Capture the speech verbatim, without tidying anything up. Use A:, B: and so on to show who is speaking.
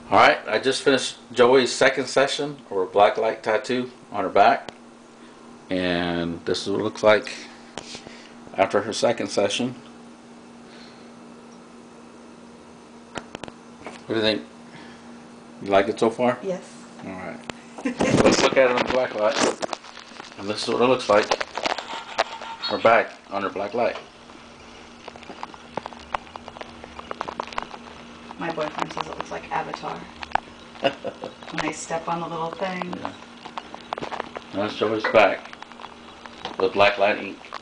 A: Alright, I just finished Joey's second session or black light tattoo on her back. And this is what it looks like after her second session. What do you think? You like it so far?
B: Yes.
A: Alright. Let's look at it on the black light. And this is what it looks like. Her back on her black light.
B: My boyfriend says it looks like Avatar. When they step on the little thing.
A: Yeah. That's Joey's back with black light ink.